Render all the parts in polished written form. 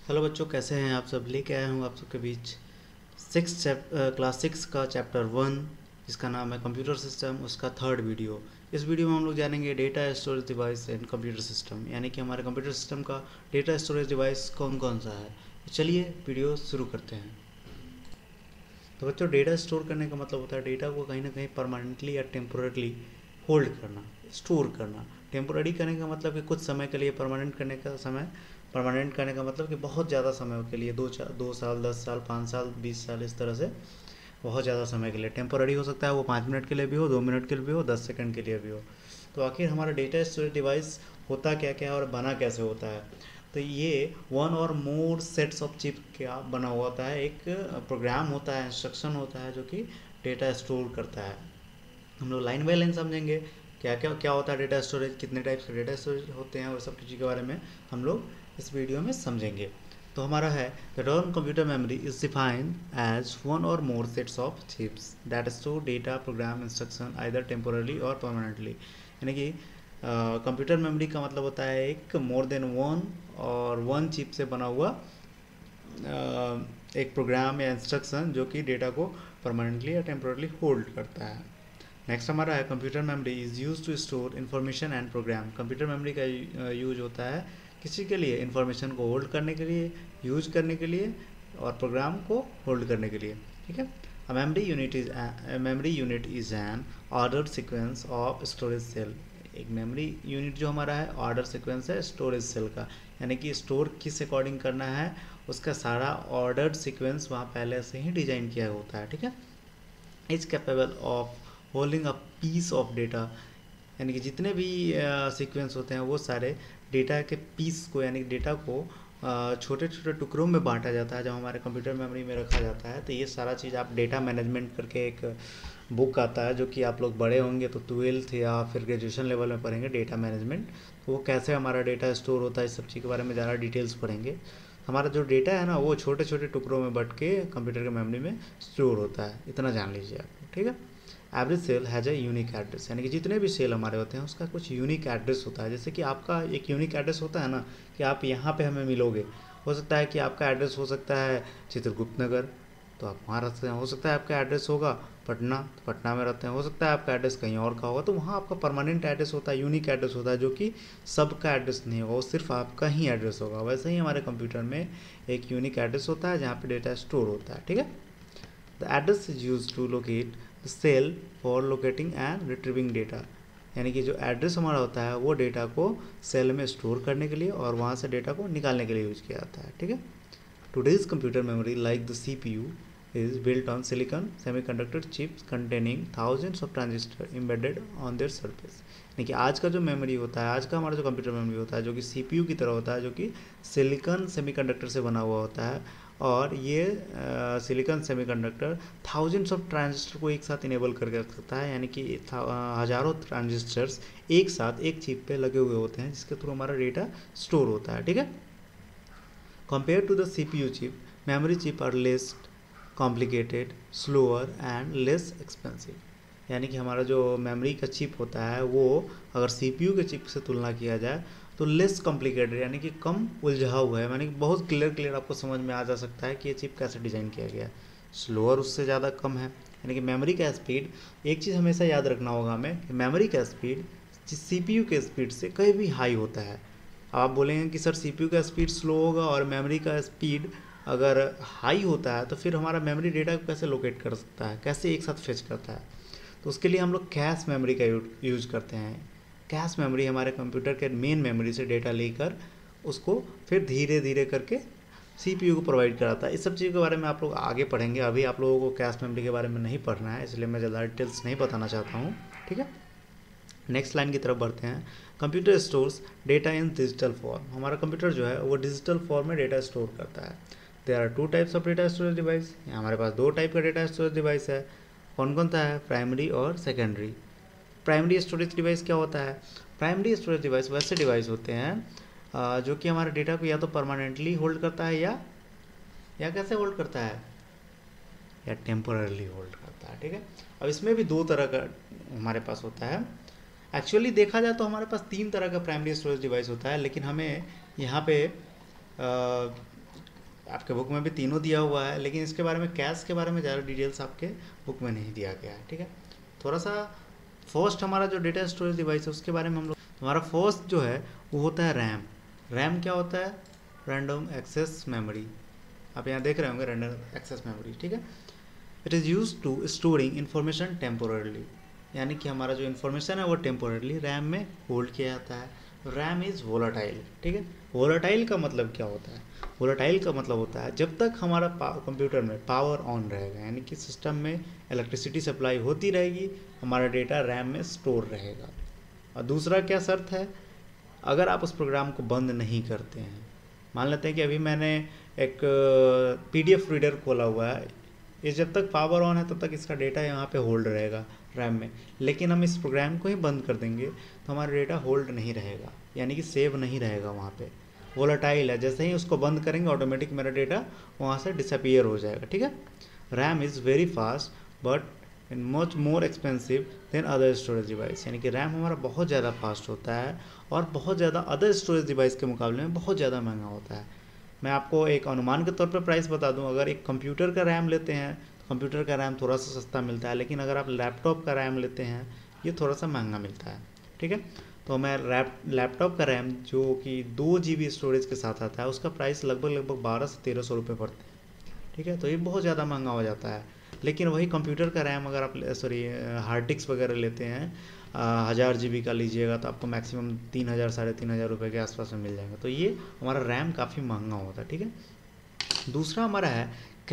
Hello बच्चों, कैसे हैं आप सब। लेके आया हूँ आप सबके बीच क्लास 6 का चैप्टर 1 जिसका नाम है कंप्यूटर सिस्टम, उसका थर्ड वीडियो। इस वीडियो में हम लोग जानेंगे data storage device and computer system, यानी कि हमारे कंप्यूटर सिस्टम का डेटा स्टोरेज डिवाइस कौन कौन सा है। तो चलिए वीडियो शुरू करते हैं। तो बच्चों, डेटा स्टोर करने का मतलब होता है डेटा को कहीं ना कहीं परमानेंटली या टेम्पोरली होल्ड करना, स्टोर करना। टेम्पोररी करने का मतलब कि कुछ समय के लिए, परमानेंट करने का मतलब कि बहुत ज़्यादा समय के लिए, 2 साल 10 साल 5 साल 20 साल, इस तरह से बहुत ज़्यादा समय के लिए। टेम्पोररी हो सकता है वो 5 मिनट के लिए भी हो, 2 मिनट के लिए भी हो, 10 सेकंड के लिए भी हो। तो आखिर हमारा डेटा स्टोरेज डिवाइस होता क्या क्या है और बना कैसे होता है। तो ये one or more sets of chip का बना हुआ होता है। एक प्रोग्राम होता है, इंस्ट्रक्शन होता है जो कि डेटा स्टोर करता है। हम लोग लाइन बाय लाइन समझेंगे क्या क्या क्या होता है डेटा स्टोरेज, कितने टाइप्स के डेटा स्टोरेज होते हैं, और सब चीज़ के बारे में हम लोग इस वीडियो में समझेंगे। तो हमारा है the term computer memory is defined as one or more sets of chips that store data, program, instruction either temporarily or permanently. यानी कि कंप्यूटर मेमोरी का मतलब होता है एक मोर देन वन और वन चिप से बना हुआ एक प्रोग्राम या इंस्ट्रक्शन जो कि डेटा को परमानेंटली या टेम्पोरली होल्ड करता है। नेक्स्ट हमारा है computer memory is use to store information and program. Computer memory का यूज होता है किसी के लिए, इन्फॉर्मेशन को होल्ड करने के लिए, यूज करने के लिए, और प्रोग्राम को होल्ड करने के लिए। ठीक है। Memory unit is an order sequence of storage cell. एक मेमोरी यूनिट जो हमारा है ऑर्डर सीक्वेंस है स्टोरेज सेल का, यानी कि स्टोर किस अकॉर्डिंग करना है उसका सारा ऑर्डर्ड सीक्वेंस वहाँ पहले से ही डिजाइन किया होता है। ठीक है। Is capable of holding a piece of data, यानी कि जितने भी सीक्वेंस होते हैं वो सारे डेटा के पीस को, यानी डेटा को छोटे छोटे टुकड़ों में बांटा जाता है जब हमारे कंप्यूटर मेमोरी में रखा जाता है। तो ये सारा चीज़ आप डेटा मैनेजमेंट करके एक बुक आता है जो कि आप लोग बड़े होंगे तो 12th या फिर ग्रेजुएशन लेवल में पढ़ेंगे, डेटा मैनेजमेंट। तो वो कैसे हमारा डेटा स्टोर होता है, इस सब चीज़ के बारे में ज़्यादा डिटेल्स पढ़ेंगे। हमारा जो डेटा है ना वो छोटे छोटे टुकड़ों में बट के कंप्यूटर के मेमोरी में स्टोर होता है, इतना जान लीजिए आप। ठीक है। Every cell has a unique address, यानी कि जितने भी सेल हमारे होते हैं उसका कुछ यूनिक एड्रेस होता है। जैसे कि आपका एक यूनिक एड्रेस होता है ना कि आप यहाँ पे हमें मिलोगे। हो सकता है कि आपका एड्रेस हो सकता है चित्रगुप्त नगर, तो आप वहाँ रहते हैं। हो सकता है आपका एड्रेस होगा पटना, तो पटना में रहते हैं। हो सकता है आपका एड्रेस कहीं और का होगा, तो वहाँ आपका परमानेंट एड्रेस होता है, यूनिक एड्रेस होता है, जो कि सबका एड्रेस नहीं होगा, वो सिर्फ आपका ही एड्रेस होगा। वैसे ही हमारे कंप्यूटर में एक यूनिक एड्रेस होता है जहाँ पे डेटा स्टोर होता है। ठीक है। The address is use to locate the cell for locating and retrieving data, यानी कि जो एड्रेस हमारा होता है वो डेटा को सेल में स्टोर करने के लिए और वहाँ से डेटा को निकालने के लिए यूज किया जाता है। ठीक है। Today's computer memory like the CPU is built on silicon semiconductor chips containing thousands of transistors embedded on their surface। यानी कि आज का जो मेमोरी होता है, आज का हमारा जो कंप्यूटर मेमोरी होता है जो कि CPU की तरह होता है, जो कि सिलिकॉन सेमीकंडक्टर से बना हुआ होता है। और ये silicon semiconductor thousands of transistor को एक साथ इनेबल करके रख सकता है, यानी कि हज़ारों ट्रांजिस्टर्स एक साथ एक चिप पे लगे हुए होते हैं जिसके थ्रू हमारा डेटा स्टोर होता है। ठीक है। Compared to the CPU chip, memory chip are less complicated, slower and less expensive। यानी कि हमारा जो मेमोरी का चिप होता है वो अगर CPU के चिप से तुलना किया जाए तो लेस कॉम्प्लिकेटेड, यानी कि कम उलझाऊ है, यानी कि बहुत क्लियर आपको समझ में आ जा सकता है कि ये चिप कैसे डिज़ाइन किया गया है। स्लोअर उससे ज़्यादा कम है, यानी कि मेमोरी का स्पीड, एक चीज़ हमेशा याद रखना होगा हमें कि मेमोरी का स्पीड CPU के स्पीड से कहीं भी हाई होता है। आप बोलेंगे कि सर CPU का स्पीड स्लो होगा और मेमोरी का स्पीड अगर हाई होता है तो फिर हमारा मेमोरी डेटा को कैसे लोकेट कर सकता है, कैसे एक साथ फेच करता है। तो उसके लिए हम लोग कैश मेमोरी का यूज करते हैं। कैश मेमोरी हमारे कंप्यूटर के मेन मेमोरी से डेटा लेकर उसको फिर धीरे धीरे करके CPU को प्रोवाइड कराता है। इस सब चीज़ के बारे में आप लोग आगे पढ़ेंगे, अभी आप लोगों को कैश मेमोरी के बारे में नहीं पढ़ना है, इसलिए मैं ज़्यादा डिटेल्स नहीं बताना चाहता हूँ। ठीक है। नेक्स्ट लाइन की तरफ बढ़ते हैं। Computer stores data in digital form. हमारा कंप्यूटर जो है वो डिजिटल फॉर्म में डेटा स्टोर करता है। There are two types of data storage device. हमारे पास दो टाइप का डेटा स्टोरेज डिवाइस है। कौन कौन सा है? प्राइमरी और सेकेंडरी। प्राइमरी स्टोरेज डिवाइस क्या होता है? प्राइमरी स्टोरेज डिवाइस वैसे डिवाइस होते हैं जो कि हमारे डेटा को या तो परमानेंटली होल्ड करता है या कैसे होल्ड करता है, या टेम्पोररली होल्ड करता है। ठीक है। अब इसमें भी दो तरह का हमारे पास होता है। एक्चुअली देखा जाए तो हमारे पास तीन तरह का प्राइमरी स्टोरेज डिवाइस होता है, लेकिन हमें यहाँ पे आपके बुक में भी तीनों दिया हुआ है, लेकिन इसके बारे में कैश के बारे में ज़्यादा डिटेल्स आपके बुक में नहीं दिया गया है, ठीक है। थोड़ा सा फर्स्ट हमारा जो डेटा स्टोरेज डिवाइस है उसके बारे में हम लोग, हमारा फर्स्ट जो है वो होता है रैम। रैम क्या होता है? Random access memory. आप यहाँ देख रहे होंगे रैंडम एक्सेस मेमोरी, ठीक है। It is use to storing information temporarily, यानी कि हमारा जो इन्फॉर्मेशन है वो टेम्पोरली रैम में होल्ड किया जाता है। रैम इज़ वोलाटाइल, ठीक है। वोलाटाइल का मतलब क्या होता है? वोलाटाइल का मतलब होता है जब तक हमारा कंप्यूटर में पावर ऑन रहेगा, यानी कि सिस्टम में इलेक्ट्रिसिटी सप्लाई होती रहेगी, हमारा डेटा रैम में स्टोर रहेगा। और दूसरा क्या शर्त है? अगर आप उस प्रोग्राम को बंद नहीं करते हैं। मान लेते हैं कि अभी मैंने एक PDF रीडर खोला हुआ है, ये जब तक पावर ऑन है तब तक इसका डेटा यहाँ पे होल्ड रहेगा रैम में, लेकिन हम इस प्रोग्राम को ही बंद कर देंगे तो हमारा डेटा होल्ड नहीं रहेगा, यानी कि सेव नहीं रहेगा वहाँ पे। वोलाटाइल है, जैसे ही उसको बंद करेंगे ऑटोमेटिक मेरा डेटा वहाँ से डिसअपियर हो जाएगा, ठीक है। RAM is very fast but in much more expensive than other storage device, यानी कि रैम हमारा बहुत ज़्यादा फास्ट होता है और बहुत ज़्यादा अदर स्टोरेज डिवाइस के मुकाबले में बहुत ज़्यादा महंगा होता है। मैं आपको एक अनुमान के तौर पर प्राइस बता दूं, अगर एक कंप्यूटर का रैम लेते हैं तो कंप्यूटर का रैम थोड़ा सा सस्ता मिलता है, लेकिन अगर आप लैपटॉप का रैम लेते हैं ये थोड़ा सा महंगा मिलता है, ठीक है। तो मैं लैपटॉप का रैम जो कि 2 GB स्टोरेज के साथ आता है उसका प्राइस लगभग 1200 से 1300 रुपये पड़ते हैं, ठीक है। तो ये बहुत ज़्यादा महंगा हो जाता है। लेकिन वही कंप्यूटर का रैम अगर आप हार्ड डिस्क वगैरह लेते हैं 1000 GB का लीजिएगा तो आपको मैक्सिमम 3000 साढ़े 3000 रुपये के आसपास में मिल जाएगा। तो ये हमारा रैम काफ़ी महंगा होता है, ठीक है। दूसरा हमारा है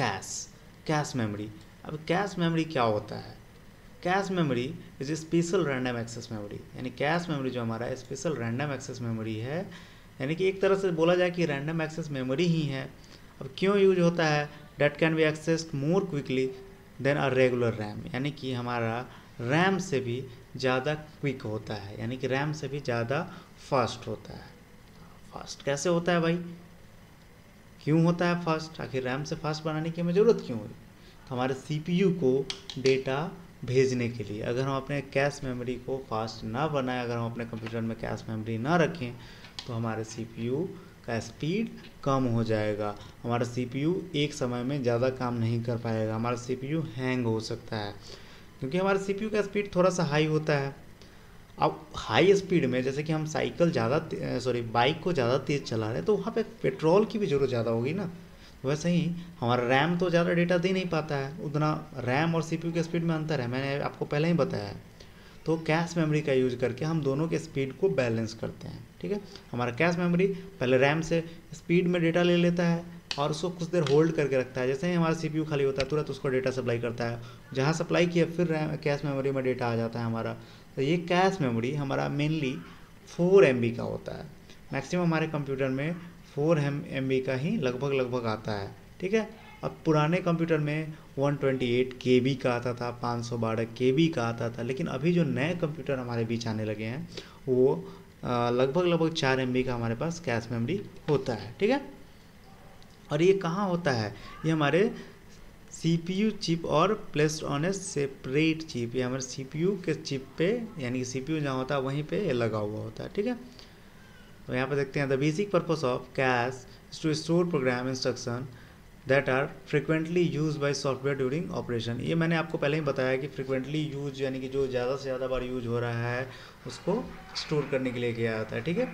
कैश मेमोरी। अब कैश मेमोरी क्या होता है? Cache memory is special random access memory, यानी कैश मेमोरी जो हमारा स्पेशल रैंडम एक्सेस मेमोरी है, यानी कि एक तरह से बोला जाए कि रैंडम एक्सेस मेमोरी ही है। अब क्यों यूज होता है? That can be accessed more quickly than a regular RAM, यानी कि हमारा रैम से भी ज़्यादा क्विक होता है, यानी कि रैम से भी ज़्यादा फास्ट होता है। फास्ट कैसे होता है भाई? क्यों होता है फास्ट? आखिर रैम से फास्ट बनाने की हमें ज़रूरत क्यों हुई? तो हमारे CPU को डेटा भेजने के लिए, अगर हम अपने कैश मेमोरी को फास्ट ना बनाएं, अगर हम अपने कंप्यूटर में कैश मेमोरी ना रखें तो हमारे CPU का स्पीड कम हो जाएगा, हमारा CPU एक समय में ज़्यादा काम नहीं कर पाएगा, हमारा CPU हैंग हो सकता है, क्योंकि हमारे CPU का स्पीड थोड़ा सा हाई होता है। अब हाई स्पीड में जैसे कि हम बाइक को ज़्यादा तेज़ चला रहे हैं तो वहाँ पे पेट्रोल की भी ज़रूरत ज़्यादा होगी ना। वैसे ही हमारा रैम तो ज़्यादा डेटा दे नहीं पाता है, उतना रैम और CPU के स्पीड में अंतर है, मैंने आपको पहले ही बताया है। तो कैश मेमोरी का यूज करके हम दोनों के स्पीड को बैलेंस करते हैं, ठीक है। हमारा कैश मेमोरी पहले रैम से स्पीड में डेटा ले लेता है और उसको कुछ देर होल्ड करके रखता है, जैसे ही हमारा CPU खाली होता है तुरंत उसको डेटा सप्लाई करता है, जहाँ सप्लाई किया फिर कैश मेमोरी में डेटा आ जाता है हमारा। तो ये कैश मेमोरी हमारा मेनली 4 MB का होता है, मैक्सिमम हमारे कंप्यूटर में 4 MB का ही लगभग आता है, ठीक है। अब पुराने कंप्यूटर में 128 KB का आता था, 512 KB का आता था, लेकिन अभी जो नए कंप्यूटर हमारे बीच आने लगे हैं वो लगभग 4 MB का हमारे पास कैश मेमोरी होता है, ठीक है। और ये कहाँ होता है? ये हमारे CPU चिप और placed on a separate chip, ये हमारे CPU के चिप पे, यानी कि CPU जहाँ होता है वहीं पे ये लगा हुआ होता है, ठीक है। तो यहाँ पे देखते हैं the basic purpose of cache is to store program instruction that are frequently use by software during operation. ये मैंने आपको पहले ही बताया कि फ्रिक्वेंटली यूज यानी कि जो ज़्यादा से ज़्यादा बार यूज हो रहा है उसको स्टोर करने के लिए किया जाता है, ठीक है।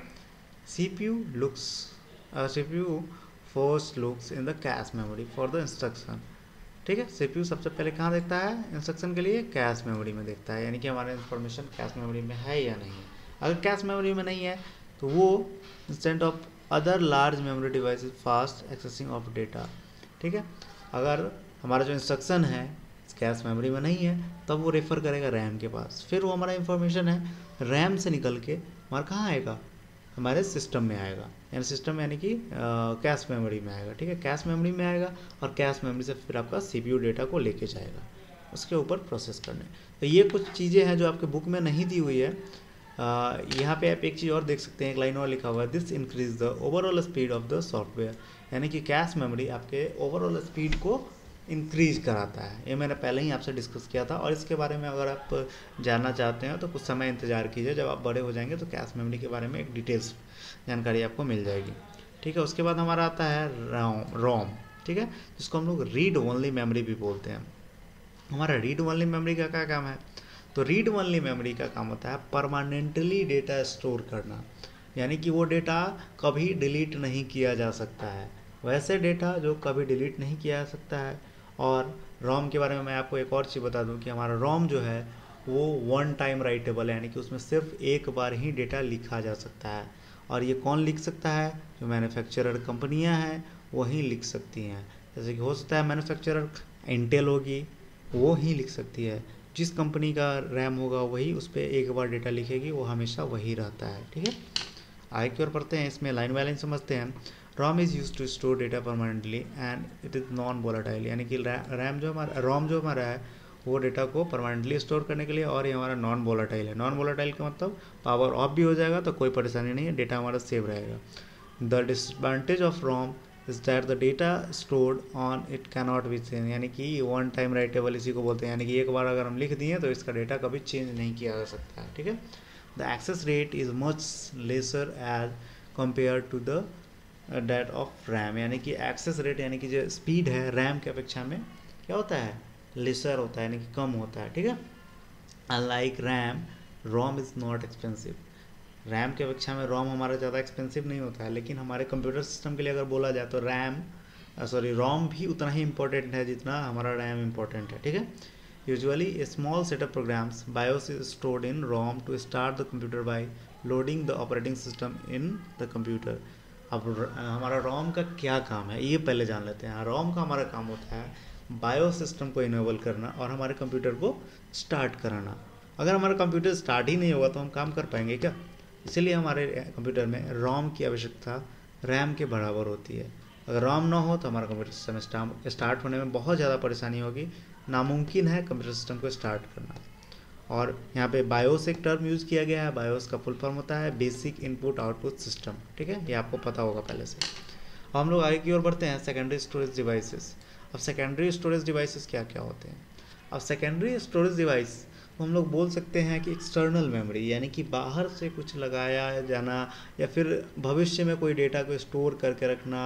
CPU first looks in the cache memory for the instruction, ठीक है। CPU सबसे पहले कहाँ देखता है? इंस्ट्रक्शन के लिए कैश मेमोरी में देखता है, यानी कि हमारा इन्फॉर्मेशन कैश मेमोरी में है या नहीं है। अगर कैश मेमोरी में नहीं है तो वो instead of other large memory devices fast accessing of data, ठीक है। अगर हमारा जो इंस्ट्रक्शन है कैश मेमोरी में नहीं है तब वो रेफ़र करेगा रैम के पास, फिर वो हमारा इंफॉर्मेशन है रैम से निकल के हमारा कहाँ आएगा? हमारे सिस्टम में आएगा, यानी सिस्टम यानी कि कैश मेमोरी में आएगा, ठीक है। कैश मेमोरी में आएगा और कैश मेमोरी से फिर आपका CPU डेटा को लेके जाएगा उसके ऊपर प्रोसेस करने। तो ये कुछ चीज़ें हैं जो आपके बुक में नहीं दी हुई है। यहाँ पे आप एक चीज़ और देख सकते हैं, एक लाइन और लिखा हुआ है, this increase the overall speed of the software, यानी कि कैश मेमोरी आपके ओवरऑल स्पीड को इंक्रीज कराता है। ये मैंने पहले ही आपसे डिस्कस किया था और इसके बारे में अगर आप जानना चाहते हैं तो कुछ समय इंतज़ार कीजिए, जब आप बड़े हो जाएंगे तो कैश मेमोरी के बारे में एक डिटेल्स जानकारी आपको मिल जाएगी, ठीक है। उसके बाद हमारा आता है रोम, ठीक है, जिसको हम लोग रीड ओनली मेमोरी भी बोलते हैं। हमारा रीड ओनली मेमोरी का क्या काम है? तो रीड ओनली मेमोरी का काम होता है परमानेंटली डेटा स्टोर करना, यानी कि वो डेटा कभी डिलीट नहीं किया जा सकता है, वैसे डेटा जो कभी डिलीट नहीं किया जा सकता है। और रोम के बारे में मैं आपको एक और चीज़ बता दूं कि हमारा रोम जो है वो वन टाइम राइटेबल है, यानी कि उसमें सिर्फ एक बार ही डेटा लिखा जा सकता है। और ये कौन लिख सकता है? जो मैन्युफैक्चरर कंपनियां हैं वही लिख सकती हैं। जैसे कि हो सकता है मैन्युफैक्चरर इंटेल होगी, वो ही लिख सकती है। जिस कंपनी का रैम होगा वही उस पर एक बार डेटा लिखेगी, वो हमेशा वही रहता है, ठीक है। आगे की ओर पढ़ते हैं, इसमें लाइन बाय लाइन समझते हैं। ROM is use to store data permanently and it is non volatile, यानी कि रोम जो हमारा है वो डेटा को परमानेंटली स्टोर करने के लिए, और ये हमारा नॉन वोलाटाइल है। नॉन वोलाटाइल का मतलब पावर ऑफ भी हो जाएगा तो कोई परेशानी नहीं है, डेटा हमारा सेव रहेगा। The disadvantage of ROM is that the data stored on it cannot be change, यानी कि वन टाइम राइटेबल इसी को बोलते हैं, यानी कि एक बार अगर हम लिख दिए तो इसका डेटा कभी चेंज नहीं किया जा सकता है, ठीक है। The access rate is much lesser as compare to the that of RAM, यानी कि एक्सेस रेट यानी कि जो स्पीड है रैम की अपेक्षा में क्या होता है? लेसर होता है, यानी कि कम होता है, ठीक है। Unlike RAM, ROM is not expensive, RAM की अपेक्षा में रोम हमारा ज़्यादा एक्सपेंसिव नहीं होता है, लेकिन हमारे कंप्यूटर सिस्टम के लिए अगर बोला जाए तो रोम भी उतना ही इम्पोर्टेंट है जितना हमारा रैम इम्पोर्टेंट है, ठीक है। Usually a small set of programs BIOS is stored in ROM to start the computer by loading the operating system in the computer. अब हमारा रोम का क्या काम है ये पहले जान लेते हैं। रोम का हमारा काम होता है बायो सिस्टम को इनेबल करना और हमारे कंप्यूटर को स्टार्ट कराना। अगर हमारा कंप्यूटर स्टार्ट ही नहीं होगा तो हम काम कर पाएंगे क्या? इसीलिए हमारे कंप्यूटर में रोम की आवश्यकता रैम के बराबर होती है। अगर रोम ना हो तो हमारा कंप्यूटर सिस्टम स्टार्ट होने में बहुत ज़्यादा परेशानी होगी, नामुमकिन है कंप्यूटर सिस्टम को स्टार्ट करना। और यहाँ पे बायोस एक टर्म यूज़ किया गया है, बायोस का फुल फॉर्म होता है बेसिक इनपुट आउटपुट सिस्टम, ठीक है, ये आपको पता होगा पहले से। अब हम लोग आगे की ओर बढ़ते हैं, सेकेंडरी स्टोरेज डिवाइसेस। अब सेकेंडरी स्टोरेज डिवाइसेस क्या क्या होते हैं? अब सेकेंडरी स्टोरेज डिवाइस हम लोग बोल सकते हैं कि एक्सटर्नल मेमोरी, यानी कि बाहर से कुछ लगाया जाना या फिर भविष्य में कोई डेटा को स्टोर करके रखना,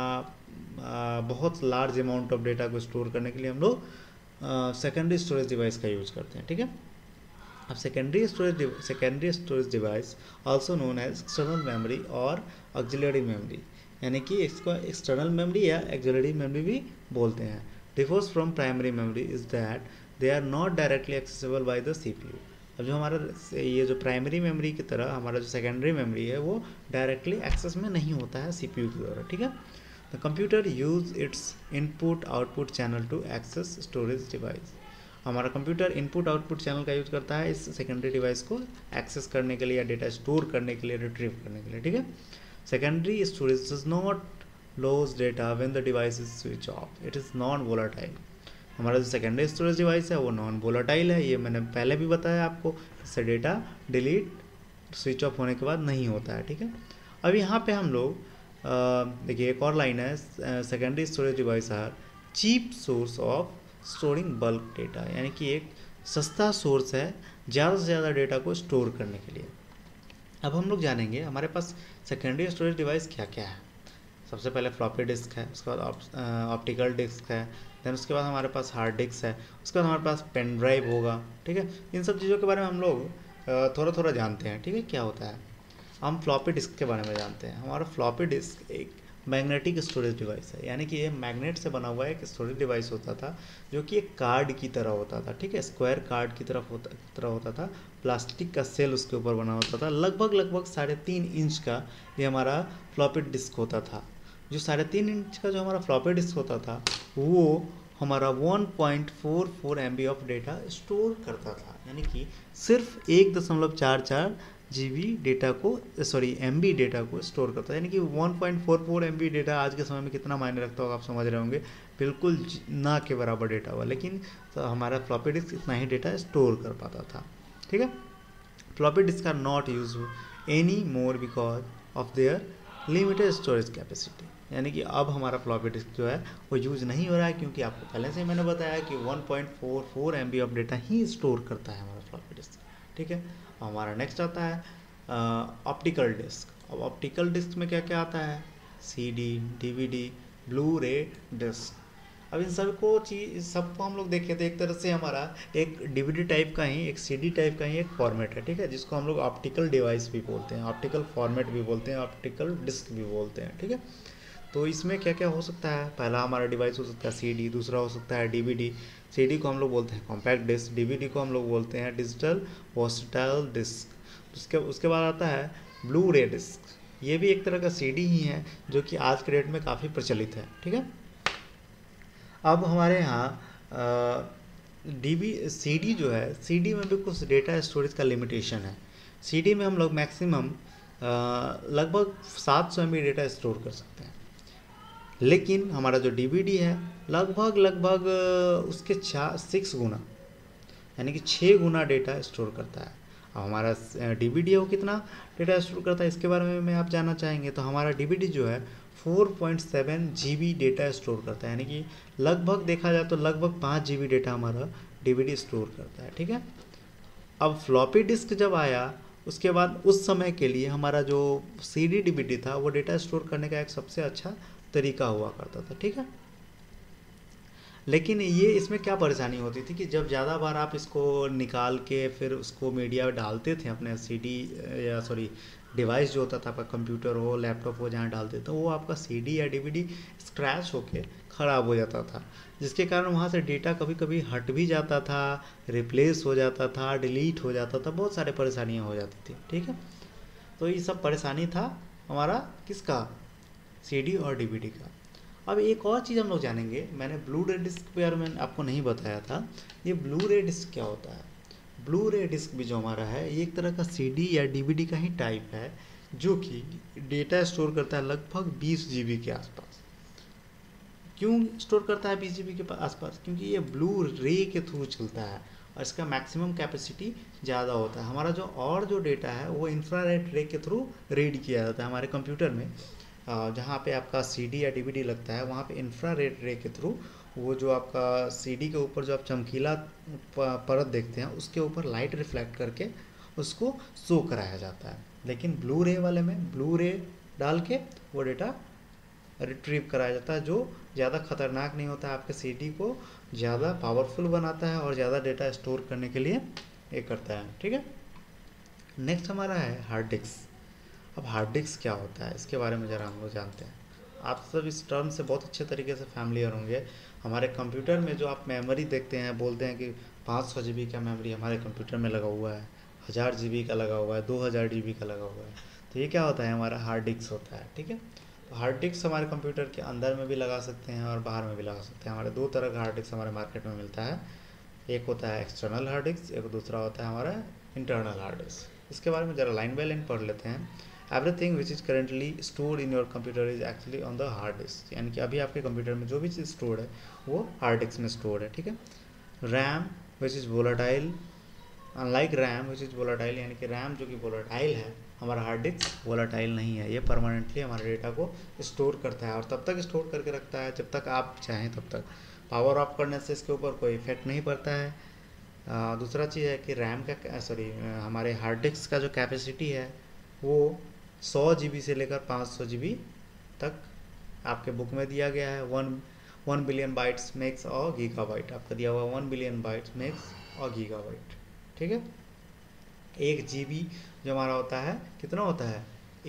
बहुत लार्ज अमाउंट ऑफ डेटा को स्टोर करने के लिए हम लोग सेकेंडरी स्टोरेज डिवाइस का यूज़ करते हैं, ठीक है। अब secondary storage device also known as external memory और ऑक्सिलरी मेमोरी, यानी कि इसको एक्सटर्नल मेमोरी या ऑक्सिलरी मेमोरी भी बोलते हैं। Differs from primary memory is that they are not directly accessible by the CPU। अब जो हमारा ये जो प्राइमरी मेमोरी की तरह हमारा जो सेकेंडरी मेमोरी है वो डायरेक्टली एक्सेस में नहीं होता है CPU के द्वारा, ठीक है। The computer use its input output channel to access storage device. हमारा कंप्यूटर इनपुट आउटपुट चैनल का यूज करता है इस सेकेंडरी डिवाइस को एक्सेस करने के लिए या डेटा स्टोर करने के लिए, रिट्रीव करने के लिए, ठीक है। Secondary storage does not loss data when the device is switch off, it is non volatile. हमारा जो सेकेंडरी स्टोरेज डिवाइस है वो नॉन वोलाटाइल है, ये मैंने पहले भी बताया आपको, इससे डेटा डिलीट स्विच ऑफ होने के बाद नहीं होता है, ठीक है। अब यहाँ पे हम लोग देखिए एक और लाइन है, secondary storage device are cheap source of storing bulk data, यानी कि एक सस्ता सोर्स है ज़्यादा से ज़्यादा डेटा को स्टोर करने के लिए। अब हम लोग जानेंगे हमारे पास सेकेंडरी स्टोरेज डिवाइस क्या क्या है। सबसे पहले फ्लॉपी डिस्क है, उसके बाद ऑप्टिकल डिस्क है, देन उसके बाद हमारे पास हार्ड डिस्क है, उसके बाद हमारे पास पेन ड्राइव होगा, ठीक है। इन सब चीज़ों के बारे में हम लोग थोड़ा थोड़ा जानते हैं, ठीक है, क्या होता है। हम फ्लॉपी डिस्क के बारे में जानते हैं। हमारा फ्लॉपी डिस्क एक मैग्नेटिक स्टोरेज डिवाइस है, यानी कि ये मैग्नेट से बना हुआ एक स्टोरेज डिवाइस होता था जो कि एक कार्ड की तरह होता था, ठीक है, स्क्वायर कार्ड की तरह होता था। प्लास्टिक का सेल उसके ऊपर बना होता था, लगभग 3.5 इंच का ये हमारा फ्लॉपी डिस्क होता था। जो 3.5 इंच का जो हमारा फ्लॉपी डिस्क होता था वो हमारा 1.44 MB ऑफ डेटा स्टोर करता था, यानी कि सिर्फ 1.44 GB डेटा को MB डेटा को स्टोर करता है, यानी कि 1.44 MB डेटा आज के समय में कितना मायने रखता होगा आप समझ रहे होंगे, बिल्कुल ना के बराबर डेटा हुआ, लेकिन तो हमारा फ्लॉपी डिस्क इतना ही डेटा स्टोर कर पाता था, ठीक है। Floppy disk are not use any more because of their limited storage capacity, यानी कि अब हमारा फ्लॉपी डिस्क जो है वो यूज़ नहीं हो रहा है, क्योंकि आपको पहले से मैंने बताया कि 1.44 MB ऑफ डेटा ही स्टोर करता है हमारा फ्लॉपी डिस्क, ठीक है। हमारा नेक्स्ट आता है ऑप्टिकल डिस्क। अब ऑप्टिकल डिस्क में क्या क्या आता है? CD, DVD, blu ray disk. अब इन सबको हम लोग देखें तो एक तरह से हमारा एक DVD टाइप का ही, एक CD टाइप का ही एक फॉर्मेट है, ठीक है, जिसको हम लोग ऑप्टिकल डिवाइस भी बोलते हैं, ऑप्टिकल फॉर्मेट भी बोलते हैं, ऑप्टिकल डिस्क भी बोलते हैं, ठीक है। तो इसमें क्या क्या हो सकता है, पहला हमारा डिवाइस हो सकता है CD, दूसरा हो सकता है DVD। CD को हम लोग बोलते हैं कॉम्पैक्ट डिस्क, DVD को हम लोग बोलते हैं डिजिटल वर्सटाइल डिस्क। उसके उसके बाद आता है ब्लू रे डिस्क। ये भी एक तरह का CD ही है जो कि आज के डेट में काफ़ी प्रचलित है, ठीक है। अब हमारे यहाँ CD जो है, CD में भी कुछ डेटा स्टोरेज का लिमिटेशन है। CD में हम लोग मैक्सिमम लगभग 700 MB डेटा स्टोर कर सकते हैं, लेकिन हमारा जो DVD है लगभग लगभग उसके 6 गुना, यानी कि 6 गुना डेटा स्टोर करता है। अब हमारा DVD है वो कितना डेटा स्टोर करता है, इसके बारे में आप जानना चाहेंगे। तो हमारा DVD जो है 4.7 GB डेटा स्टोर करता है, यानी कि लगभग देखा जाए तो लगभग 5 GB डेटा हमारा DVD स्टोर करता है, ठीक है। अब फ्लॉपी डिस्क जब आया उसके बाद उस समय के लिए हमारा जो CD DVD था वो डेटा स्टोर करने का एक सबसे अच्छा तरीका हुआ करता था, ठीक है। लेकिन ये इसमें क्या परेशानी होती थी कि जब ज़्यादा बार आप इसको निकाल के फिर उसको मीडिया डालते थे अपने CD या सॉरी डिवाइस जो होता था, आपका कंप्यूटर हो, लैपटॉप हो, जहाँ डालते तो वो आपका CD या DVD स्क्रैच होके ख़राब हो जाता था, जिसके कारण वहाँ से डेटा कभी कभी हट भी जाता था, रिप्लेस हो जाता था, डिलीट हो जाता था, बहुत सारे परेशानियाँ हो जाती थी, ठीक है। तो ये सब परेशानी था हमारा किसका, CD और DVD का। अब एक और चीज़ हम लोग जानेंगे, मैंने ब्लू रे डिस्क के बारे में आपको नहीं बताया था। ये ब्लू रे डिस्क क्या होता है। ब्लू रे डिस्क भी जो हमारा है ये एक तरह का CD या DVD का ही टाइप है, जो कि डेटा स्टोर करता है लगभग 20 GB के आसपास। क्यों स्टोर करता है 20 GB के आसपास, क्योंकि ये ब्लू रे के थ्रू चलता है और इसका मैक्सिमम कैपेसिटी ज़्यादा होता है। हमारा जो डेटा है वो इंफ्रारेड रे के थ्रू रीड किया जाता है हमारे कंप्यूटर में। जहाँ पे आपका CD या DVD लगता है वहाँ पे इंफ्रारेड रे के थ्रू वो जो आपका CD के ऊपर जो आप चमकीला परत देखते हैं उसके ऊपर लाइट रिफ्लेक्ट करके उसको शो कराया जाता है। लेकिन ब्लू रे वाले में ब्लू रे डाल के वो डेटा रिट्रीव कराया जाता है, जो ज़्यादा खतरनाक नहीं होता है, आपके CD को ज़्यादा पावरफुल बनाता है और ज़्यादा डेटा स्टोर करने के लिए ये करता है, ठीक है। नेक्स्ट हमारा है हार्ड डिस्क। अब हार्ड डिस्क क्या होता है इसके बारे में ज़रा हम लोग जानते हैं। आप सब इस टर्म से बहुत अच्छे तरीके से फैमिलियर होंगे। हमारे कंप्यूटर में जो आप मेमोरी देखते हैं, बोलते हैं कि 500 GB का मेमोरी हमारे कंप्यूटर में लगा हुआ है, 1000 GB का लगा हुआ है, 2000 GB का लगा हुआ है। तो ये क्या होता है, हमारा हार्ड डिस्क होता है, ठीक है। तो हार्ड डिस्क हमारे कंप्यूटर के अंदर में भी लगा सकते हैं और बाहर में भी लगा सकते हैं। हमारे 2 तरह का हार्ड डिस्क हमारे मार्केट में मिलता है, एक होता है एक्सटर्नल हार्ड डिस्क, एक दूसरा होता है हमारा इंटरनल हार्ड डिस्क। इसके बारे में ज़रा लाइन बाय लाइन पढ़ लेते हैं। Everything which is currently stored in your computer is actually on the hard disk, यानी कि अभी आपके कंप्यूटर में जो भी चीज़ स्टोर्ड है वो हार्ड डिस्क में स्टोर्ड है, ठीक है। RAM which is volatile, unlike RAM which is volatile, यानी कि रैम जो कि वोलाटाइल है, हमारा हार्ड डिस्क वोलाटाइल नहीं है। ये परमानेंटली हमारे डेटा को स्टोर करता है और तब तक स्टोर करके रखता है जब तक आप चाहें तब तक। पावर ऑफ करने से इसके ऊपर कोई इफेक्ट नहीं पड़ता है। दूसरा चीज़ है कि रैम का हमारे हार्ड डिस्क का जो कैपेसिटी है वो 100 GB से लेकर 500 GB तक आपके बुक में दिया गया है। 1 billion bytes makes a gigabyte, आपका दिया हुआ 1 billion bytes makes a gigabyte, ठीक है। 1 GB जो हमारा होता है कितना होता है,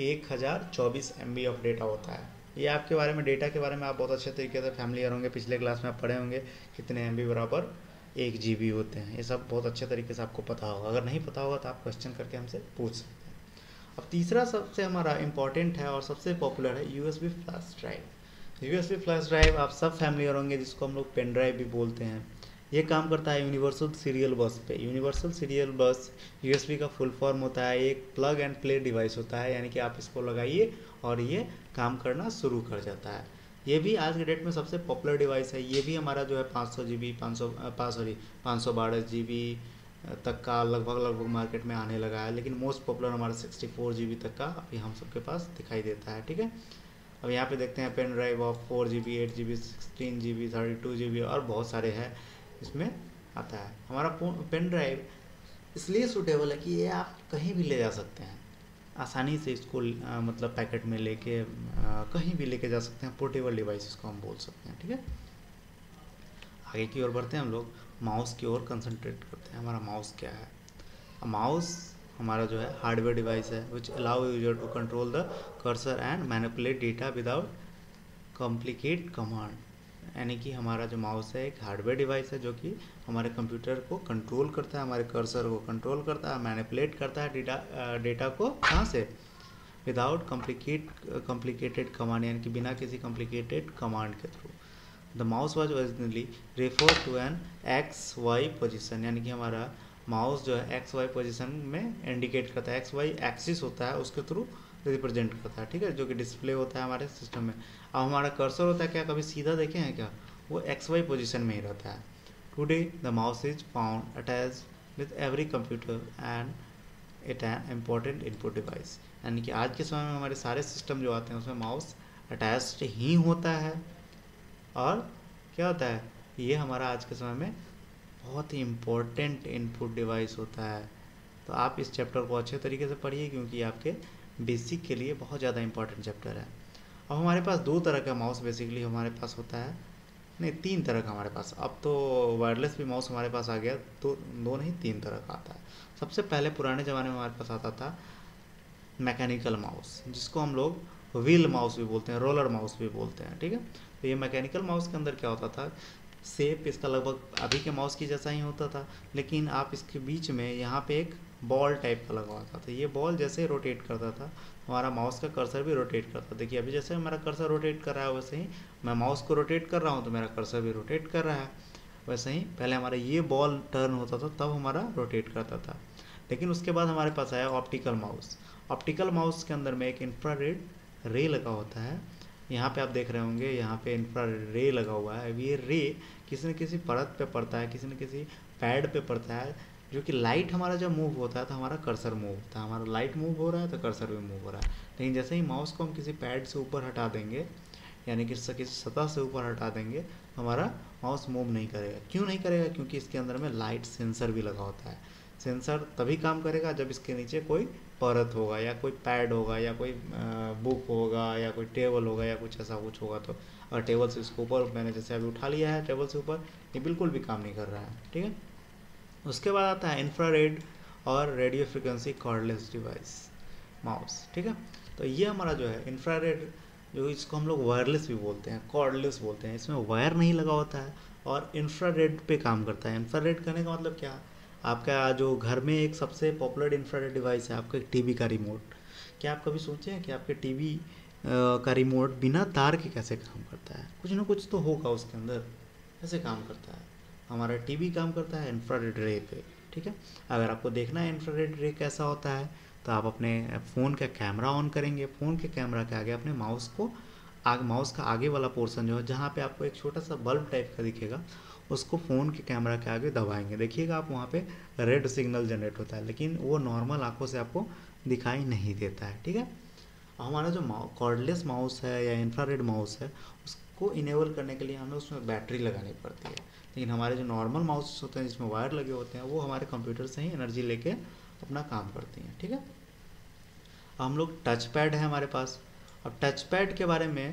1024 MB ऑफ डेटा होता है। ये आपके बारे में, डेटा के बारे में आप बहुत अच्छे तरीके से फैमिलियर होंगे, पिछले क्लास में आप पढ़े होंगे कितने MB बराबर 1 GB होते हैं। ये सब बहुत अच्छे तरीके से आपको पता होगा, अगर नहीं पता होगा तो आप क्वेश्चन करके हमसे पूछ सकते हैं। अब तीसरा सबसे हमारा इम्पॉर्टेंट है और सबसे पॉपुलर है USB flash drive. USB flash drive आप सब फैमिलियर होंगे, जिसको हम लोग पेन ड्राइव भी बोलते हैं। ये काम करता है यूनिवर्सल सीरियल बस पे। यूनिवर्सल सीरियल बस USB का फुल फॉर्म होता है, एक प्लग एंड प्ले डिवाइस होता है, यानी कि आप इसको लगाइए और ये काम करना शुरू कर जाता है। ये भी आज के डेट में सबसे पॉपुलर डिवाइस है। ये भी हमारा जो है 500 GB 512 GB तक का लगभग मार्केट में आने लगा है, लेकिन मोस्ट पॉपुलर हमारा 64 GB तक का अभी हम सबके पास दिखाई देता है, ठीक है। अब यहाँ पे देखते हैं pen drive of 4 GB 8 GB 16 GB 32 GB और बहुत सारे हैं इसमें आता है। हमारा पेन ड्राइव इसलिए सूटेबल है कि ये आप कहीं भी ले जा सकते हैं। आसानी से इसको मतलब पैकेट में लेके कहीं भी लेके जा सकते हैं। पोर्टेबल डिवाइस इसको हम बोल सकते हैं, ठीक है। आगे की ओर बढ़ते हैं हम लोग, माउस की ओर कंसंट्रेट करते हैं। हमारा माउस क्या है? माउस हमारा जो है हार्डवेयर डिवाइस है which allow user to control the cursor and manipulate data without complicate command. यानी कि हमारा जो माउस है एक हार्डवेयर डिवाइस है जो कि हमारे कंप्यूटर को कंट्रोल करता है, हमारे कर्सर को कंट्रोल करता है, मैनिपुलेट करता है डेटा को कहाँ से? विदाउट कॉम्प्लिकेटेड कमांड, यानी कि बिना किसी कॉम्प्लिकेटेड कमांड के थ्रू। The mouse was originally refer to an X Y position, यानी कि हमारा माउस जो है एक्स वाई पोजिशन में इंडिकेट करता है, एक्स वाई एक्सिस होता है उसके थ्रू रिप्रेजेंट करता है, ठीक है, जो कि डिस्प्ले होता है हमारे सिस्टम में। अब हमारा कर्सर होता है क्या, कभी सीधा देखे हैं क्या? वो एक्स वाई पोजिशन में ही रहता है। Today the mouse is found attached with every computer and it an important input device, यानी कि आज के समय में हमारे सारे सिस्टम जो आते हैं उसमें माउस अटैच्ड ही होता है। और क्या होता है, ये हमारा आज के समय में बहुत ही इम्पोर्टेंट इनपुट डिवाइस होता है। तो आप इस चैप्टर को अच्छे तरीके से पढ़िए क्योंकि आपके बेसिक के लिए बहुत ज़्यादा इंपॉर्टेंट चैप्टर है। अब हमारे पास दो तरह का माउस बेसिकली हमारे पास होता है, नहीं तीन तरह का हमारे पास, अब तो वायरलेस भी माउस हमारे पास आ गया, तो दो नहीं तीन तरह का आता है। सबसे पहले पुराने ज़माने में हमारे पास आता था मैकेनिकल माउस, जिसको हम लोग व्हील माउस भी बोलते हैं, रोलर माउस भी बोलते हैं, ठीक है। तो ये मैकेनिकल माउस के अंदर क्या होता था, शेप इसका लगभग अभी के माउस की जैसा ही होता था, लेकिन आप इसके बीच में यहाँ पे एक बॉल टाइप का लगा होता था। ये बॉल जैसे रोटेट करता था हमारा माउस का कर्सर भी रोटेट करता। देखिए अभी जैसे मेरा कर्सर रोटेट कर रहा है वैसे ही मैं माउस को रोटेट कर रहा हूँ तो मेरा कर्सर भी रोटेट कर रहा है। वैसे ही पहले हमारा ये बॉल टर्न होता था तब हमारा रोटेट करता था। लेकिन उसके बाद हमारे पास आया ऑप्टिकल माउस। ऑप्टिकल माउस के अंदर में एक इंफ्रारेड रे लगा होता है। यहाँ पे आप देख रहे होंगे यहाँ पे इंफ्रारेड रे लगा हुआ है। ये रे किसी न किसी परत पे पड़ता है, किसी न किसी पैड पे पड़ता है, जो कि लाइट हमारा जब मूव होता है तो हमारा कर्सर मूव होता है। हमारा लाइट मूव हो रहा है तो कर्सर भी मूव हो रहा है। लेकिन जैसे ही माउस को हम किसी पैड से ऊपर हटा देंगे, यानी कि किसी सतह से ऊपर हटा देंगे, हमारा माउस मूव नहीं करेगा। क्यों नहीं करेगा? क्योंकि इसके अंदर में लाइट सेंसर भी लगा होता है। सेंसर तभी काम करेगा जब इसके नीचे कोई परत होगा या कोई पैड होगा या कोई बुक होगा या कोई टेबल होगा या कुछ ऐसा कुछ होगा। तो अगर टेबल से इसको ऊपर मैंने जैसे अभी उठा लिया है टेबल से ऊपर, ये बिल्कुल भी काम नहीं कर रहा है, ठीक है। उसके बाद आता है इंफ्रारेड और radio frequency cordless device mouse, ठीक है। तो ये हमारा जो है इंफ्रारेड, जो इसको हम लोग वायरलेस भी बोलते हैं, कॉर्डलेस बोलते हैं, इसमें वायर नहीं लगा होता है और इंफ्रारेड पे काम करता है। इंफ्रारेड करने का मतलब क्या? आपका जो घर में एक सबसे पॉपुलर इंफ्रारेड डिवाइस है आपका टीवी का रिमोट। क्या आप कभी सोचे हैं कि आपके टीवी का रिमोट बिना तार के कैसे काम करता है? कुछ ना कुछ तो होगा उसके अंदर, कैसे काम करता है? हमारा टीवी काम करता है इंफ्रारेड रे पे, ठीक है। अगर आपको देखना है इंफ्रारेड रे कैसा होता है तो आप अपने फ़ोन का कैमरा ऑन करेंगे, फ़ोन के कैमरा के आगे अपने माउस का आगे वाला पोर्शन जो है जहाँ पे आपको एक छोटा सा बल्ब टाइप का दिखेगा, उसको फ़ोन के कैमरा के आगे दबाएंगे। देखिएगा आप वहाँ पे रेड सिग्नल जनरेट होता है, लेकिन वो नॉर्मल आंखों से आपको दिखाई नहीं देता है, ठीक है। हमारा जो कॉर्डलेस माउस है या इंफ्रारेड माउस है उसको इनेबल करने के लिए हमें उसमें बैटरी लगानी पड़ती है। लेकिन हमारे जो नॉर्मल माउस होते हैं जिसमें वायर लगे होते हैं वो हमारे कंप्यूटर से ही एनर्जी लेके अपना काम करती हैं, ठीक है। हम लोग टच पैड है हमारे पास। अब टच पैड के बारे में,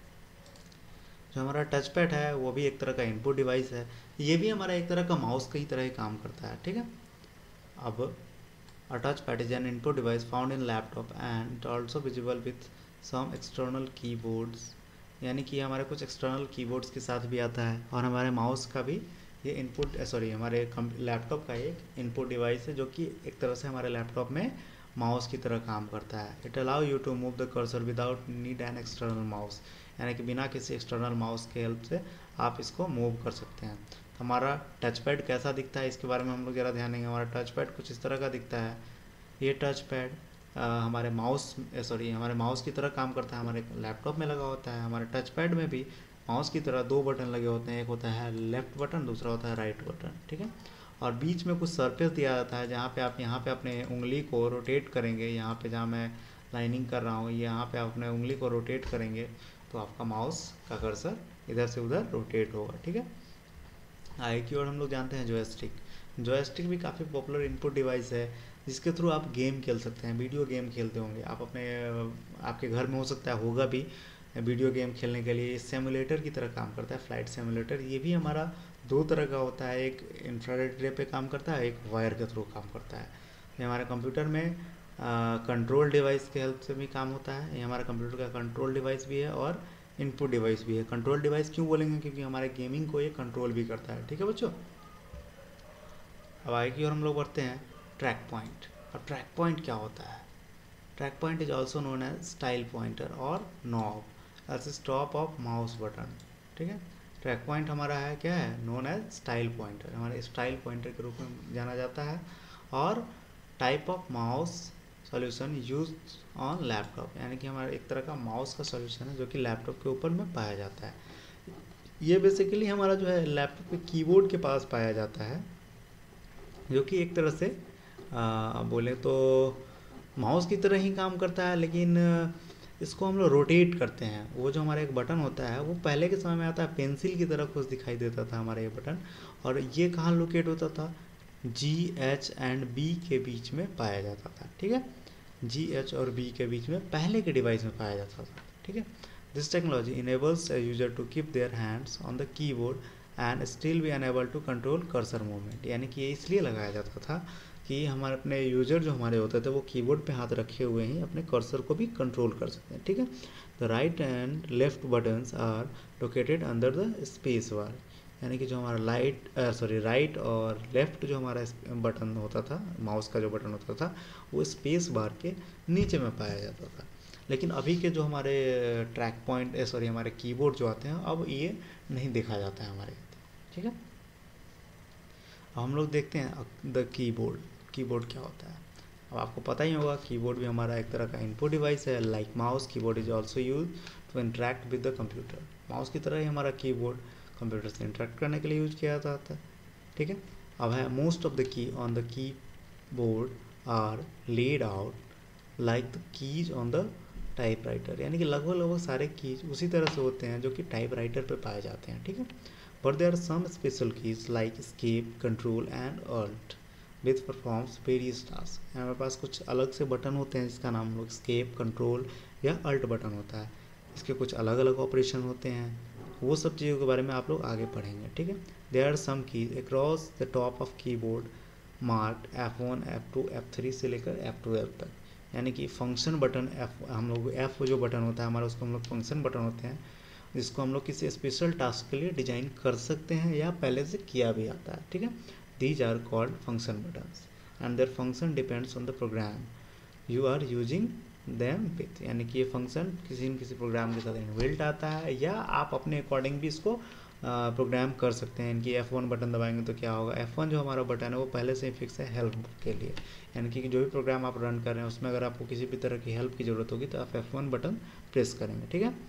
जो हमारा टच पैड है वो भी एक तरह का इनपुट डिवाइस है। ये भी हमारा एक तरह का माउस की तरह ही काम करता है, ठीक है। अब a touch pad is an input device found in laptop and it also visible with some external keyboards, यानी कि हमारे कुछ एक्सटर्नल कीबोर्ड्स के साथ भी आता है। और हमारे माउस का भी ये हमारे लैपटॉप का एक इनपुट डिवाइस है जो कि एक तरह से हमारे लैपटॉप में माउस की तरह काम करता है। It allow you to move the cursor without need an external mouse, यानी कि बिना किसी एक्सटर्नल माउस के हेल्प से आप इसको मूव कर सकते हैं। हमारा टच पैड कैसा दिखता है इसके बारे में हम लोग ज़रा ध्यान देंगे। हमारा टच पैड कुछ इस तरह का दिखता है। ये टच पैड हमारे माउस की तरह काम करता है, हमारे लैपटॉप में लगा होता है। हमारे टच पैड में भी माउस की तरह दो बटन लगे होते हैं, एक होता है लेफ्ट बटन, दूसरा होता है राइट बटन, ठीक है। और बीच में कुछ सरफेस दिया जाता है जहाँ पे आप यहाँ पे अपने उंगली को रोटेट करेंगे। यहाँ पे जहाँ मैं लाइनिंग कर रहा हूँ यहाँ पे आप अपने उंगली को रोटेट करेंगे तो आपका माउस का कर्सर इधर से उधर रोटेट होगा, ठीक है। आगे की ओर हम लोग जानते हैं जॉयस्टिक। जॉयस्टिक भी काफ़ी पॉपुलर इनपुट डिवाइस है जिसके थ्रू आप गेम खेल सकते हैं, वीडियो गेम खेलते होंगे आप अपने, आपके घर में हो सकता है, होगा भी वीडियो गेम खेलने के लिए। सिमुलेटर की तरह काम करता है, फ्लाइट सिमुलेटर। ये भी हमारा दो तरह का होता है, एक इंफ्रारेड रे पे काम करता है, एक वायर के थ्रू काम करता है। ये हमारे कंप्यूटर में कंट्रोल डिवाइस के हेल्प से भी काम होता है। ये हमारा कंप्यूटर का कंट्रोल डिवाइस भी है और इनपुट डिवाइस भी है। कंट्रोल डिवाइस क्यों बोलेंगे, क्योंकि हमारे गेमिंग को ये कंट्रोल भी करता है। ठीक है बच्चों, अब आगे की ओर हम लोग बढ़ते हैं ट्रैक पॉइंट। और ट्रैक पॉइंट क्या होता है? Track point is also known as style pointer और knob, as stop of mouse button. ठीक है, ट्रैक पॉइंट हमारा है क्या है, नोन एज स्टाइल पॉइंटर, हमारे स्टाइल पॉइंटर के रूप में जाना जाता है। और type of mouse solution use on laptop, यानी कि हमारा एक तरह का माउस का सॉल्यूशन है जो कि लैपटॉप के ऊपर में पाया जाता है। ये बेसिकली हमारा जो है लैपटॉप के कीबोर्ड के पास पाया जाता है, जो कि एक तरह से बोले तो माउस की तरह ही काम करता है, लेकिन इसको हम लोग रोटेट करते हैं। वो जो हमारा एक बटन होता है वो पहले के समय में आता है पेंसिल की तरह कुछ दिखाई देता था हमारा ये बटन, और ये कहाँ लोकेट होता था, जी एच एंड बी के बीच में पाया जाता था। ठीक है, जी एच और बी के बीच में पहले के डिवाइस में पाया जाता था। ठीक है, this technology enables a user to keep their hands on the keyboard and still be unable to control cursor movement, यानी कि ये इसलिए लगाया जाता था कि हमारे अपने यूजर जो हमारे होते थे वो कीबोर्ड पे हाथ रखे हुए ही अपने कर्सर को भी कंट्रोल कर सकते हैं। ठीक है, the right and left buttons are located under the space bar, यानी कि जो हमारा राइट और लेफ्ट जो हमारा बटन होता था, माउस का जो बटन होता था, वो स्पेस बार के नीचे में पाया जाता था। लेकिन अभी के जो हमारे ट्रैक पॉइंट हमारे कीबोर्ड जो आते हैं, अब ये नहीं देखा जाता है हमारे। ठीक है, अब हम लोग देखते हैं द कीबोर्ड। कीबोर्ड क्या होता है? अब आपको पता ही होगा, कीबोर्ड भी हमारा एक तरह का इनपुट डिवाइस है। Like mouse, keyboard is also use to interact with the computer. Mouse की तरह ही हमारा कीबोर्ड कंप्यूटर से इंटरेक्ट करने के लिए यूज किया जाता है। ठीक है, अब है most of the key on the keyboard are laid out like the keys on the typewriter, यानी कि लगभग सारे कीज उसी तरह से होते हैं जो कि टाइपराइटर पे पाए जाते हैं। ठीक है, but there are some special keys like escape, control and alt which performs various task. हमारे पास कुछ अलग से बटन होते हैं जिसका नाम हम लोग एस्केप, कंट्रोल या अल्ट बटन होता है। इसके कुछ अलग अलग ऑपरेशन होते हैं, वो सब चीज़ों के बारे में आप लोग आगे पढ़ेंगे। ठीक है, there are some keys across the top of keyboard marked F1, F2, F3 से लेकर F12 तक, यानी कि फंक्शन बटन हम लोग F जो बटन होता है हमारा, उसको हम लोग फंक्शन बटन होते हैं, जिसको हम लोग किसी स्पेशल टास्क के लिए डिजाइन कर सकते हैं या पहले से किया भी आता है। ठीक है, these are called function buttons and their function depends on the program you are using them with, यानी कि ये फंक्शन किसी न किसी प्रोग्राम के साथ इनबिल्ट आता है या आप अपने अकॉर्डिंग भी इसको प्रोग्राम कर सकते हैं। इनकी F1 बटन दबाएंगे तो क्या होगा, F1 जो हमारा बटन है वो पहले से ही फिक्स है हेल्प के लिए, यानी कि जो भी प्रोग्राम आप रन कर रहे हैं उसमें अगर आपको किसी भी तरह की हेल्प की ज़रूरत होगी तो आप F1 बटन प्रेस करेंगे। ठीक है,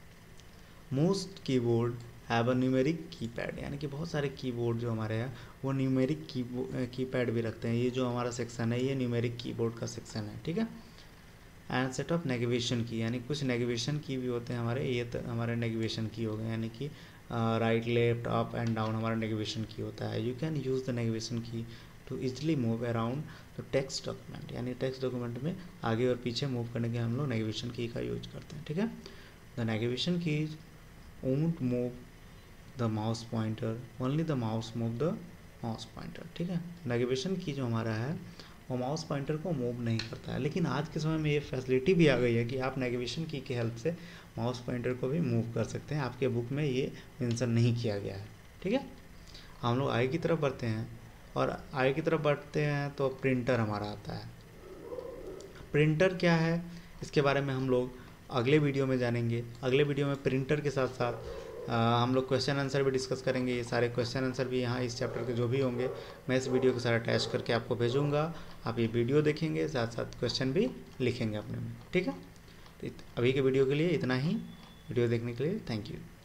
most keyboard have a numeric keypad, यानी कि बहुत सारे कीबोर्ड जो हमारे हैं वो न्यूमेरिक कीपैड भी रखते हैं। ये जो हमारा सेक्शन है ये न्यूमेरिक कीबोर्ड का सेक्शन है। ठीक है, एंड सेट ऑफ नेविगेशन की, यानी कुछ नेविगेशन की भी होते हैं हमारे, ये हमारे नेविगेशन की हो गए, यानी कि right, left, up and down हमारा नेविगेशन की होता है। You can use the navigation key to easily move around the text document, यानी टेक्स्ट डॉक्यूमेंट में आगे और पीछे मूव करने के हम लोग नेविगेशन की का यूज करते हैं। ठीक है, the navigation keys won't move the mouse pointer, only the mouse move the mouse pointer। ठीक है, नेविगेशन की जो हमारा है वो माउस पॉइंटर को मूव नहीं करता है, लेकिन आज के समय में ये फैसिलिटी भी आ गई है कि आप नेविगेशन की हेल्प से माउस पॉइंटर को भी मूव कर सकते हैं। आपके बुक में ये मेंशन नहीं किया गया है। ठीक है, हम लोग आगे की तरफ बढ़ते हैं, और आगे की तरफ बढ़ते हैं तो प्रिंटर हमारा आता है। प्रिंटर क्या है इसके बारे में हम लोग अगले वीडियो में जानेंगे। अगले वीडियो में प्रिंटर के साथ साथ हम लोग क्वेश्चन आंसर भी डिस्कस करेंगे। ये सारे क्वेश्चन आंसर भी यहाँ इस चैप्टर के जो भी होंगे मैं इस वीडियो के साथ अटैच करके आपको भेजूँगा। आप ये वीडियो देखेंगे, साथ साथ क्वेश्चन भी लिखेंगे अपने में। ठीक है, तो अभी के वीडियो के लिए इतना ही। वीडियो देखने के लिए थैंक यू।